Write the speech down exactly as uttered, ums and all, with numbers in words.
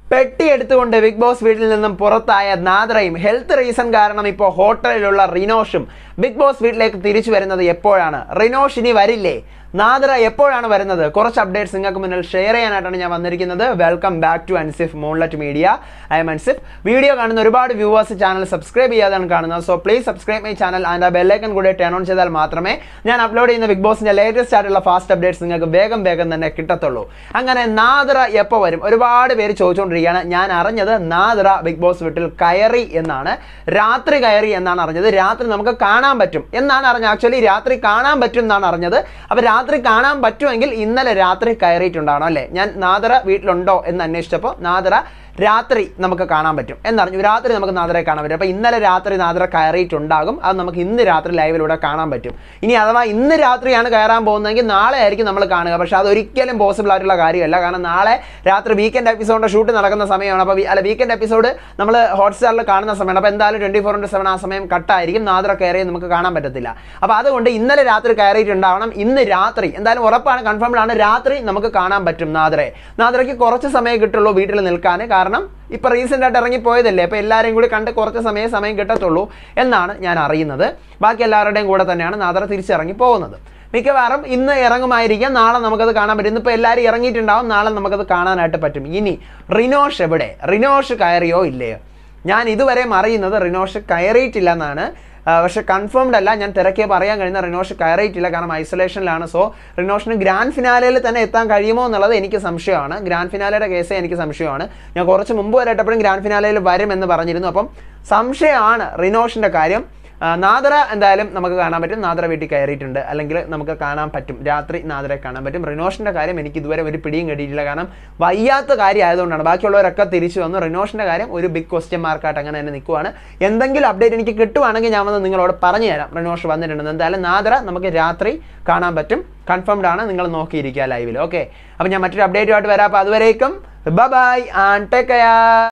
പെട്ടി എടുത്തുകൊണ്ട് big boss വീട്ടിൽ നിന്നും പുറത്തായ നാദ്രയും ഹെൽത്ത് റീസൺ കാരണം ഇപ്പോൾ ഹോട്ടലിലുള്ള റിനോഷും ബിഗ് ബോസ് വീട്ടിലേക്ക് തിരിച്ചു വരുന്നത് എപ്പോഴാണ്? റിനോഷ് ഇനി വരില്ലേ? നാദ്ര എപ്പോഴാണ് വരുന്നത്? കുറച്ച് അപ്ഡേറ്റ്സ് നിങ്ങൾക്ക് മുന്നിൽ ഷെയർ ചെയ്യാനായിട്ടാണ് ഞാൻ വന്നിരിക്കുന്നത്. Welcome back to Ansif moonlight media. I'm Ansif. Video കാണുന്ന ഒരുപാട് വ്യൂവേഴ്സ് ചാനൽ സബ്സ്ക്രൈബ് ചെയ്യാതാണ് കാണുന്നത്. So please subscribe my channel and ആ ബെല്ലൈക്കൺ കൂടെ ടേൺ ഓൺ ചെയ്താൽ മാത്രമേ ഞാൻ അപ്ലോഡ് ചെയ്യുന്ന ബിഗ് ബോസിൻ്റെ ലേറ്റസ്റ്റ് ആയിട്ടുള്ള ഫാസ്റ്റ് അപ്ഡേറ്റ്സ് നിങ്ങൾക്ക് വേഗം വേഗം തന്നെ കിട്ടത്തുള്ളൂ. അങ്ങനെ നാദ്ര എപ്പോൾ വരും? ഒരുപാട് പേര് ചോദിച്ചുകൊണ്ടിരിക്കുകയാണ്. ഞാൻ അറിഞ്ഞത് നാദ്ര ബിഗ് ബോസ് വീട്ടിൽ കയറി എന്നാണ്. രാത്രി കയറി എന്നാണ് അറിഞ്ഞത്. രാത്രി നമുക്ക് കാണാൻ പറ്റും എന്നാണ് അറിഞ്ഞത്. ആക്ച്വലി രാത്രി കാണാൻ പറ്റും എന്നാണ് അറിഞ്ഞത്. അപ്പോൾ രാത്രി കാണാൻ പറ്റുമെങ്കിൽ ഇന്നലെ രാത്രി കയറിയിട്ടുണ്ടാവണം അല്ലേ? ഞാൻ നാദ്ര വീട്ടിലുണ്ടോ എന്ന് അന്വേഷിച്ചപ്പോൾ നാദ്ര രാത്രി നമുക്ക് കാണാൻ പറ്റും എന്നറിഞ്ഞു. രാത്രി നമുക്ക് നാദ്രയെ കാണാൻ പറ്റും. അപ്പോൾ ഇന്നലെ രാത്രി നാദ്ര കയറിയിട്ടുണ്ടാകും. അത് നമുക്ക് ഇന്ന് രാത്രി ലൈവിലൂടെ കാണാൻ പറ്റും. ഇനി അഥവാ ഇന്ന് രാത്രിയാണ് കയറാൻ പോകുന്നതെങ്കിൽ നാളെ ആയിരിക്കും നമ്മൾ കാണുക. പക്ഷേ അതൊരിക്കലും പോസിബിൾ ആയിട്ടുള്ള കാര്യമല്ല. കാരണം നാളെ രാത്രി വീക്കെൻഡ് എപ്പിസോഡിൻ്റെ ഷൂട്ട് നടക്കുന്ന സമയമാണ്. അപ്പോൾ അല്ല വീക്കെൻഡ് എപ്പിസോഡ് നമ്മൾ ഹോട്ട്സ്റ്റാറിൽ കാണുന്ന സമയമാണ്. അപ്പോൾ എന്തായാലും ട്വൻറ്റി ഫോർ ഇൻറ്റു സെവൻ ആ സമയം കട്ടായിരിക്കും. നാദ്ര കയറി നമുക്ക് കാണാൻ പറ്റത്തില്ല. അപ്പോൾ അതുകൊണ്ട് ഇന്നലെ രാത്രി കയറിയിട്ടുണ്ടാവണം. ഇന്ന് രാത്രി എന്തായാലും ഉറപ്പാണ്, കൺഫേംഡ് ആണ്, രാത്രി നമുക്ക് കാണാൻ പറ്റും നാദ്രയെ. നാദ്രയ്ക്ക് കുറച്ച് സമയം കിട്ടുള്ളൂ വീട്ടിൽ നിൽക്കാൻ. കാരണം ഇപ്പോൾ റീസെൻ്റ് ആയിട്ട് ഇറങ്ങിപ്പോയതല്ലേ. അപ്പോൾ എല്ലാവരെയും കൂടി കണ്ട് കുറച്ച് സമയം സമയം കിട്ടത്തുള്ളൂ എന്നാണ് ഞാൻ അറിയുന്നത്. ബാക്കി എല്ലാവരുടെയും കൂടെ തന്നെയാണ് നാദ്ര തിരിച്ചിറങ്ങി പോകുന്നത്. മിക്കവാറും ഇന്ന് ഇറങ്ങുമായിരിക്കാം. നാളെ നമുക്കത് കാണാൻ പറ്റും. ഇന്നിപ്പോൾ എല്ലാവരും ഇറങ്ങിയിട്ടുണ്ടാവും. നാളെ നമുക്കത് കാണാനായിട്ട് പറ്റും. ഇനി റിനോഷ് എവിടെ? റിനോഷ് കയറിയോ ഇല്ലയോ? ഞാൻ ഇതുവരെ അറിയുന്നത് റിനോഷ് കയറിയിട്ടില്ല എന്നാണ്. പക്ഷേ കൺഫേംഡ് അല്ല. ഞാൻ തിരക്കിയ പറയാൻ കഴിയുന്ന റിനോഷ് കയറിയിട്ടില്ല. കാരണം ഐസൊലേഷനിലാണ്. സോ റിനോഷിന് ഗ്രാൻഡ് ഫിനാലയിൽ തന്നെ എത്താൻ കഴിയുമോ എന്നുള്ളത് എനിക്ക് സംശയമാണ്. ഗ്രാൻഡ് ഫിനാലയുടെ കേസേ എനിക്ക് സംശയമാണ്. ഞാൻ കുറച്ച് മുമ്പ് വരെ ഇട്ടപ്പോഴും ഗ്രാൻഡ് ഫിനാലയിൽ വരുമെന്ന് പറഞ്ഞിരുന്നു. അപ്പം സംശയമാണ് റിനോഷിൻ്റെ കാര്യം. നാദ്ര എന്തായാലും നമുക്ക് കാണാൻ പറ്റും. നാദ്ര വീട്ടിൽ കയറിയിട്ടുണ്ട്, അല്ലെങ്കിൽ നമുക്ക് കാണാൻ പറ്റും. രാത്രി നാദ്രയെ കാണാൻ പറ്റും. റിനോഷിൻ്റെ കാര്യം എനിക്ക് ഇതുവരെ ഒരു പിടിയും കിട്ടിയിട്ടില്ല. കാരണം വയ്യാത്ത കാര്യം ആയതുകൊണ്ടാണ്. ബാക്കിയുള്ളവരൊക്കെ തിരിച്ചു വന്നു. റിനോഷിൻ്റെ കാര്യം ഒരു ബിഗ് ക്വസ്റ്റ്യൻ മാർക്കായിട്ട് അങ്ങനെ തന്നെ നിൽക്കുവാണ്. എന്തെങ്കിലും അപ്ഡേറ്റ് എനിക്ക് കിട്ടുവാണെങ്കിൽ ഞാൻ വന്ന് നിങ്ങളോട് പറഞ്ഞു തരാം റിനോഷ് വന്നിട്ടുണ്ടെന്ന്. എന്തായാലും നാദ്ര നമുക്ക് രാത്രി കാണാൻ പറ്റും. കൺഫേംഡ് ആണ്. നിങ്ങൾ നോക്കിയിരിക്കുക ലൈവിൽ. ഓക്കെ, അപ്പോൾ ഞാൻ മറ്റൊരു അപ്ഡേറ്റുമായിട്ട് വരാം. അപ്പോൾ അതുവരേക്കും bye bye and take care.